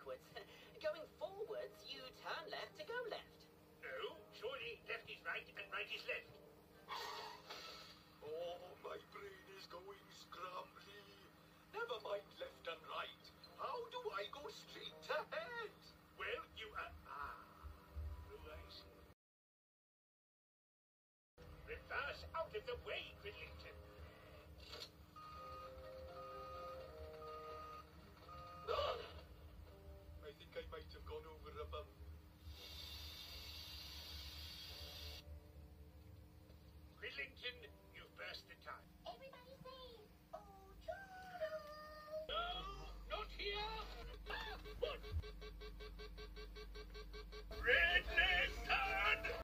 backwards. Going forwards, you turn left to go left. No, surely left is right and right is left. Oh, my brain is going scrambly. Never mind left and right. How do I go straight ahead? Well, you are... Oh, I see. Reverse out of the way, Quiddly.